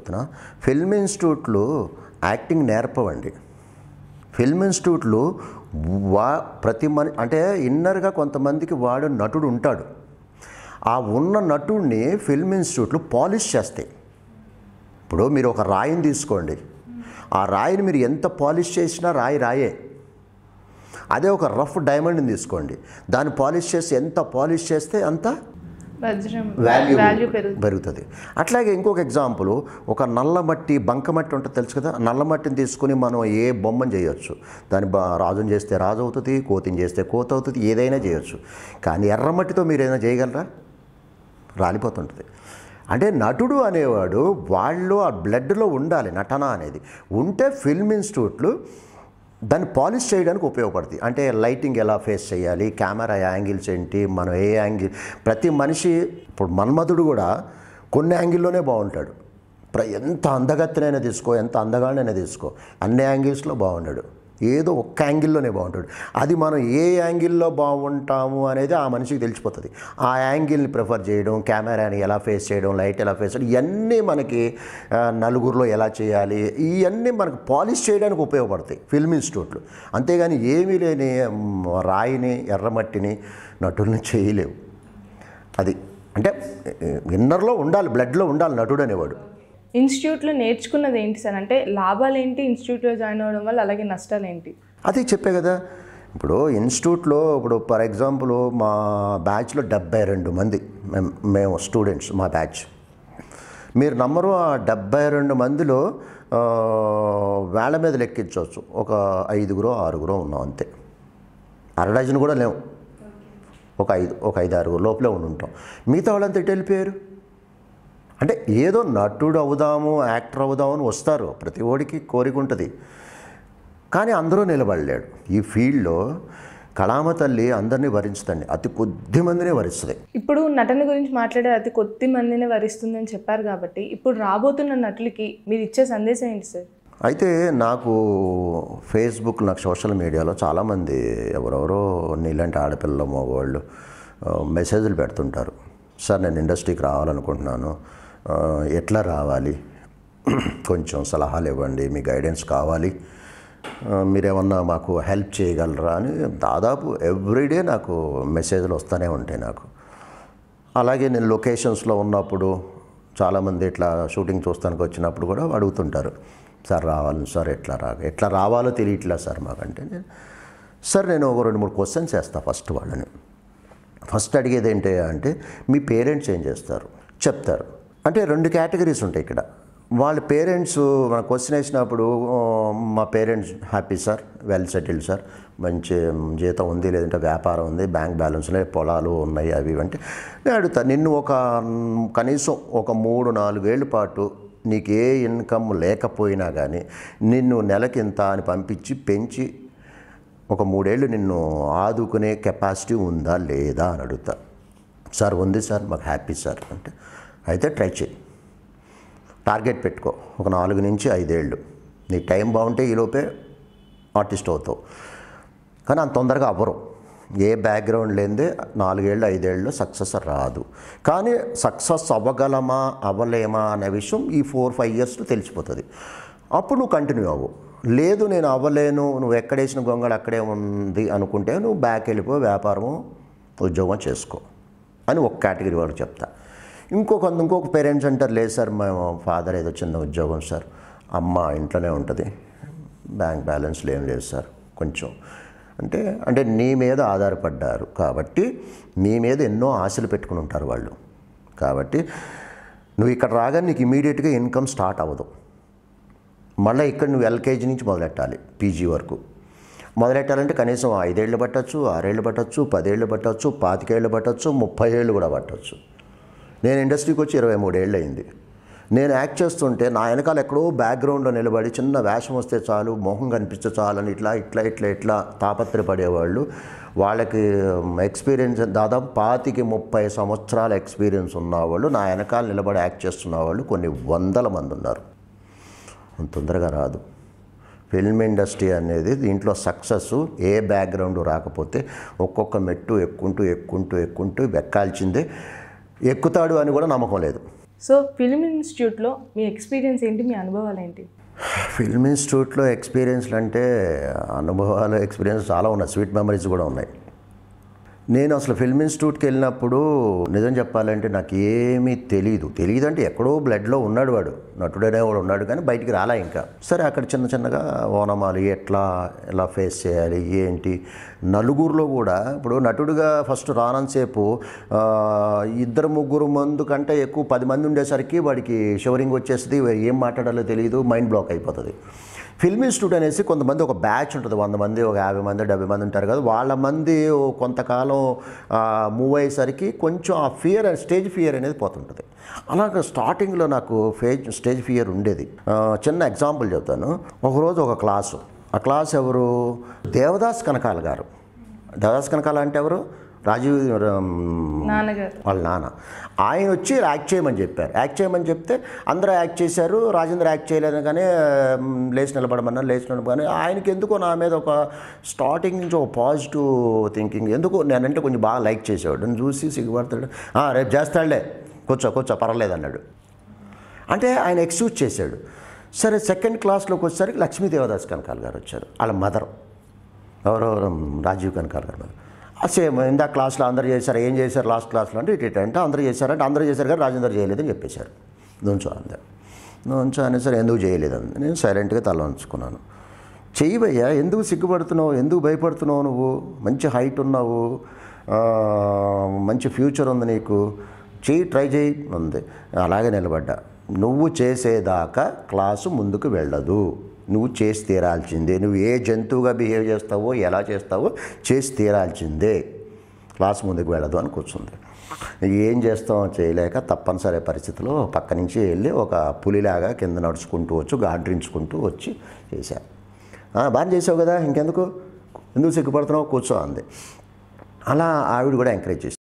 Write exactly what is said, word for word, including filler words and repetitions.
చెప్తున్నా, ఫిల్మ్ ఇన్స్టిట్యూట్లు యాక్టింగ్ నేర్పవండి. ఫిల్మ్ ఇన్స్టిట్యూట్లు వా ప్రతి మని అంటే ఇన్నర్గా కొంతమందికి వాడు నటుడు ఉంటాడు. ఆ ఉన్న నటుడిని ఫిల్మ్ ఇన్స్టిట్యూట్లు పాలిష్ చేస్తాయి. ఇప్పుడు మీరు ఒక రాయిని తీసుకోండి, ఆ రాయిని మీరు ఎంత పాలిష్ చేసినా రాయి రాయే. అదే ఒక రఫ్ డైమండ్ని తీసుకోండి, దాన్ని పాలిష్ చేసి ఎంత పాలిష్ చేస్తే అంత వాల్యూ పెరుగుతుంది. అట్లాగే ఇంకొక ఎగ్జాంపుల్, ఒక నల్ల మట్టి బంకమట్టి ఉంటుంది తెలుసు కదా, నల్ల మట్టిని తీసుకుని మనం ఏ బొమ్మను చేయొచ్చు. దాన్ని బా రాజుని చేస్తే రాజు అవుతుంది, కోతిని చేస్తే కోత అవుతుంది, ఏదైనా చేయొచ్చు. కానీ ఎర్రమట్టితో మీరు ఏదైనా చేయగలరా? రాలిపోతుంటుంది. అంటే నటుడు అనేవాడు వాళ్ళు ఆ బ్లడ్లో ఉండాలి, నటన అనేది ఉంటే ఫిల్మ్ ఇన్స్టిట్యూట్లు దాన్ని పాలిష్ చేయడానికి ఉపయోగపడుతుంది. అంటే లైటింగ్ ఎలా ఫేస్ చేయాలి, కెమెరా యాంగిల్స్ ఏంటి, మనం ఏ యాంగిల్, ప్రతి మనిషి ఇప్పుడు మన్మధుడు కూడా కొన్ని యాంగిల్లోనే బాగుంటాడు. ఎంత అందగత్తెనైనా తీసుకో, ఎంత అందగానైనా తీసుకో, అన్ని యాంగిల్స్లో బాగుంటాడు, ఏదో ఒక్క యాంగిల్లోనే బాగుంటాడు. అది మనం ఏ యాంగిల్లో బాగుంటాము అనేది ఆ మనిషికి తెలిసిపోతుంది. ఆ యాంగిల్ని ప్రిఫర్ చేయడం, కెమెరాని ఎలా ఫేస్ చేయడం, లైట్ ఎలా ఫేస్ చేయడం, ఇవన్నీ మనకి నలుగురిలో ఎలా చేయాలి, ఇవన్నీ మనకు పాలిష్ చేయడానికి ఉపయోగపడతాయి ఫిల్మ్ ఇన్స్టిట్యూట్లు. అంతేగాని ఏమీ లేని రాయిని ఎర్రమట్టిని నటుల్ని చేయలేవు. అది అంటే ఇన్నర్లో ఉండాలి, బ్లడ్లో ఉండాలి నటుడు అనేవాడు. ఇన్స్టిట్యూట్లో నేర్చుకున్నది ఏంటి సార్? అంటే లాభాలు ఏంటి ఇన్స్టిట్యూట్లో జాయిన్ అవ్వడం వల్ల, అలాగే నష్టాలు ఏంటి? అదే చెప్పే కదా. ఇప్పుడు ఇన్స్టిట్యూట్లో ఇప్పుడు ఫర్ ఎగ్జాంపుల్ మా బ్యాచ్లో డెబ్బై రెండు మంది మేము మేము స్టూడెంట్స్, మా బ్యాచ్. మీరు నమ్మరు, ఆ డెబ్బై రెండు మందిలో వేళ మీద లెక్కించవచ్చు, ఒక ఐదుగురో ఆరుగురో ఉన్నాం అంతే. అర డజన్ కూడా లేవు, ఒక ఐదు ఒక ఐదు ఆరుగురు లోపలే ఉండి ఉంటాం. మిగతా వాళ్ళంతా ఎటు వెళ్ళిపోయారు? అంటే ఏదో నటుడు అవుదాము, యాక్టర్ అవుదాము అని వస్తారు, ప్రతి ఓడికి కోరిక ఉంటుంది, కానీ అందరూ నిలబడలేడు. ఈ ఫీల్డ్లో కళామ తల్లి అందరినీ వరించుతండి, అతి కొద్ది మందినే వరిస్తుంది. ఇప్పుడు నటన గురించి మాట్లాడే అతి కొద్ది మందినే వరిస్తుంది అని చెప్పారు కాబట్టి, ఇప్పుడు రాబోతున్న నటులకి మీరు ఇచ్చే సందేశం ఏంటి సార్? అయితే నాకు ఫేస్బుక్, నాకు సోషల్ మీడియాలో చాలామంది ఎవరెవరో నీలాంటి ఆడపిల్లలు మగవాళ్ళు మెసేజ్లు పెడుతుంటారు. సార్ నేను ఇండస్ట్రీకి రావాలనుకుంటున్నాను, ఎట్లా రావాలి, కొంచెం సలహాలు ఇవ్వండి, మీ గైడెన్స్ కావాలి, మీరేమన్నా మాకు హెల్ప్ చేయగలరా అని దాదాపు ఎవ్రీడే నాకు మెసేజ్లు వస్తూనే ఉంటాయి నాకు. అలాగే నేను లొకేషన్స్లో ఉన్నప్పుడు చాలామంది ఇట్లా షూటింగ్ చూస్తానికి వచ్చినప్పుడు కూడా అడుగుతుంటారు, సార్ రావాలి సార్, ఎట్లా రా ఎట్లా రావాలో తెలియట్లా సార్ మాకంటే. నేను సార్ నేను ఒక రెండు మూడు క్వశ్చన్స్ వేస్తాను ఫస్ట్ వాళ్ళని. ఫస్ట్ అడిగేది ఏంటి అంటే, మీ పేరెంట్స్ ఏం చేస్తారు చెప్తారు. అంటే రెండు కేటగిరీస్ ఉంటాయి ఇక్కడ. వాళ్ళ పేరెంట్స్ మన క్వశ్చన్ వేసినప్పుడు, మా parents happy sir, well settled sir, మంచి జీతం ఉంది, లేదంటే వ్యాపారం ఉంది, బ్యాంక్ బ్యాలెన్స్ ఉన్నాయి, పొలాలు ఉన్నాయి, అవి అంటే నేను అడుగుతాను, నిన్ను ఒక కనీసం ఒక మూడు నాలుగేళ్ల పాటు నీకు ఏ ఇన్కమ్ లేకపోయినా కానీ నిన్ను నెలకింత అని పంపించి పెంచి ఒక మూడేళ్ళు నిన్ను ఆదుకునే కెపాసిటీ ఉందా లేదా అని అడుగుతా. సార్ ఉంది సార్, మాకు హ్యాపీ సార్ అంటే, అయితే ట్రై చేయి, టార్గెట్ పెట్టుకో, ఒక నాలుగు నుంచి ఐదేళ్ళు నీ టైం బాగుంటే ఈలోపే ఆర్టిస్ట్ అవుతావు. కానీ అంత తొందరగా అవ్వరు, ఏ బ్యాక్గ్రౌండ్ లేనిదే నాలుగేళ్ళు ఐదేళ్ళు సక్సెస్ రాదు. కానీ సక్సెస్ అవ్వగలమా అవ్వలేమా అనే విషయం ఈ ఫోర్ ఫైవ్ ఇయర్స్లో తెలిసిపోతుంది. అప్పుడు నువ్వు కంటిన్యూ అవ్వు. లేదు నేను అవ్వలేను, నువ్వు ఎక్కడేసిన గొంగళ అక్కడే ఉంది అనుకుంటే నువ్వు బ్యాక్ వెళ్ళిపో, వ్యాపారము ఉద్యోగం చేసుకో అని ఒక కేటగిరీ వాళ్ళకి చెప్తా. ఇంకొక ఇంకొక పేరెంట్స్ అంటారు, లేదు సార్ మా ఫాదర్ ఏదో చిన్న ఉద్యోగం సార్, అమ్మ ఇంట్లోనే ఉంటుంది, బ్యాంక్ బ్యాలెన్స్లు ఏం లేదు సార్ కొంచెం అంటే అంటే నీ మీద ఆధారపడ్డారు కాబట్టి నీ మీద ఎన్నో ఆశలు పెట్టుకుని ఉంటారు వాళ్ళు. కాబట్టి నువ్వు ఇక్కడ రాగానే నీకు ఇమీడియట్గా ఇన్కమ్ స్టార్ట్ అవ్వదు. మళ్ళీ ఇక్కడ నువ్వు ఎల్కేజీ నుంచి మొదలెట్టాలి, పీజీ వరకు మొదలెట్టాలంటే కనీసం ఐదేళ్ళు పట్టచ్చు, ఆరేళ్ళు పట్టచ్చు, పదేళ్ళు పట్టచ్చు, పాతికేళ్ళు పట్టచ్చు, ముప్పై ఏళ్ళు కూడా పట్టచ్చు. నేను ఇండస్ట్రీకి వచ్చి ఇరవై మూడేళ్ళు అయింది. నేను యాక్ట్ చేస్తుంటే నా వెనకాల ఎక్కడో బ్యాక్గ్రౌండ్లో నిలబడి చిన్న వేషం వస్తే చాలు, మొహం కనిపిస్తే చాలు అని ఇట్లా ఇట్లా ఇట్లా ఇట్లా తాపత్రపడేవాళ్ళు. వాళ్ళకి ఎక్స్పీరియన్స్ దాదాపు పాతికి ముప్పై సంవత్సరాల ఎక్స్పీరియన్స్ ఉన్నవాళ్ళు నా వెనకాల నిలబడి యాక్ట్ చేస్తున్న వాళ్ళు కొన్ని వందల మంది ఉన్నారు. అంత తొందరగా రాదు ఫిల్మ్ ఇండస్ట్రీ అనేది. దీంట్లో సక్సెస్ ఏ బ్యాక్గ్రౌండ్ రాకపోతే ఒక్కొక్క మెట్టు ఎక్కుంటూ ఎక్కుంటూ ఎక్కుంటూ ఎక్కాల్సిందే. ఎక్కుతాడు అని కూడా నమ్మకం లేదు. సో ఫిల్మ్ ఇన్స్టిట్యూట్లో మీ ఎక్స్పీరియన్స్ ఏంటి, మీ అనుభవాలు ఏంటి? ఫిల్మ్ ఇన్స్టిట్యూట్లో ఎక్స్పీరియన్స్లు అంటే అనుభవాలు ఎక్స్పీరియన్స్ చాలా ఉన్నాయి, స్వీట్ మెమరీస్ కూడా ఉన్నాయి. నేను అసలు ఫిల్మ్ ఇన్స్టిట్యూట్కి వెళ్ళినప్పుడు నిజం చెప్పాలంటే నాకు ఏమీ తెలియదు తెలియదు అంటే ఎక్కడో బ్లడ్లో ఉన్నాడు వాడు, నటుడనే వాడు ఉన్నాడు, కానీ బయటికి రాలా ఇంకా. సరే అక్కడ చిన్న చిన్నగా ఓనమాలి ఎట్లా ఎలా ఫేస్ చేయాలి ఏంటి, నలుగురిలో కూడా ఇప్పుడు నటుడిగా ఫస్ట్ రానంతసేపు ఇద్దరు ముగ్గురు మంది కంటే ఎక్కువ పది మంది ఉండేసరికి వాడికి షవరింగ్ వచ్చేస్తుంది, ఏం మాట్లాడాలో తెలియదు, మైండ్ బ్లాక్ అయిపోతుంది. ఫిల్మ్ ఇన్స్టిట్యూట్ అనేసి కొంతమంది ఒక బ్యాచ్ ఉంటుంది, వంద మంది ఒక యాభై మంది డెబ్బై మంది ఉంటారు కదా, వాళ్ళ మంది కొంతకాలం మూవ్ అయ్యేసరికి కొంచెం ఆ ఫియర్ స్టేజ్ ఫియర్ అనేది పోతుంటుంది. అలాగే స్టార్టింగ్లో నాకు ఫేజ్ స్టేజ్ ఫియర్ ఉండేది. చిన్న ఎగ్జాంపుల్ చెప్తాను. ఒకరోజు ఒక క్లాసు, ఆ క్లాస్ ఎవరు, దేవదాస్ కనకాల గారు. దేవదాస్ కనకాల అంటే ఎవరు, రాజీవ్ నాన్నగారు వాళ్ళ నాన్న. ఆయన వచ్చి యాక్ట్ చేయమని చెప్పారు. యాక్ట్ చేయమని చెప్తే అందరూ యాక్ట్ చేశారు, రాజేంద్ర యాక్ట్ చేయలేదు, కానీ లేచి నిలబడమన్నా లేచి నిలబడి. ఆయనకి ఎందుకో నా మీద ఒక స్టార్టింగ్ నుంచి ఒక పాజిటివ్ థింకింగ్, ఎందుకో నేనంటే కొంచెం బాగా లైక్ చేసేవాడు. నన్ను చూసి సిగ్గుపడతాడు, రేపు చేస్తాడులే, కూర్చో కూర్చో పర్వాలేదు అన్నాడు. అంటే ఆయన ఎక్స్క్యూజ్ చేశాడు. సరే సెకండ్ క్లాస్లోకి వచ్చేసరికి లక్ష్మీ దేవదాస్ కనకాల గారు వచ్చారు, వాళ్ళ మదర్, ఎవరో రాజీవ్ కనకాల గారు మదర్. సేమ్ ఇందా క్లాస్లో అందరూ చేశారు, ఏం చేశారు లాస్ట్ క్లాస్లో అంటే ఇటు అంటే అందరూ చేశారంటే అందరూ చేశారు కానీ రాజేందర్ చేయలేదని చెప్పేశారు. నుంచో అందే నుంచో అనే సరే ఎందుకు చేయలేదని నేను సైలెంట్గా తల ఉంచుకున్నాను. చెయ్యవయ్యా, ఎందుకు సిగ్గుపడుతున్నావు, ఎందుకు భయపడుతున్నావు, నువ్వు మంచి హైట్ ఉన్నావు, మంచి ఫ్యూచర్ ఉంది నీకు, చెయ్యి ట్రై చేయి ఉంది. అలాగే నిలబడ్డా. నువ్వు చేసేదాకా క్లాసు ముందుకు వెళ్ళదు, నువ్వు చేసి తీరాల్సిందే. నువ్వు ఏ జంతువుగా బిహేవ్ చేస్తావో ఎలా చేస్తావో చేసి తీరాల్సిందే, క్లాస్ ముందుకు వెళ్ళదు అని కూర్చుంది. ఏం చేస్తామో చేయలేక తప్పనిసరి పరిస్థితిలో పక్క నుంచి వెళ్ళి ఒక పులిలాగా కింద నడుచుకుంటూ వచ్చి గాడ్రించుకుంటూ వచ్చి చేశాను. బాగా చేసావు కదా, ఇంకెందుకు ఎందుకు సిగ్గుపడుతున్నావు, కూర్చో అంది. అలా ఆవిడ కూడా ఎంకరేజ్ చేసింది.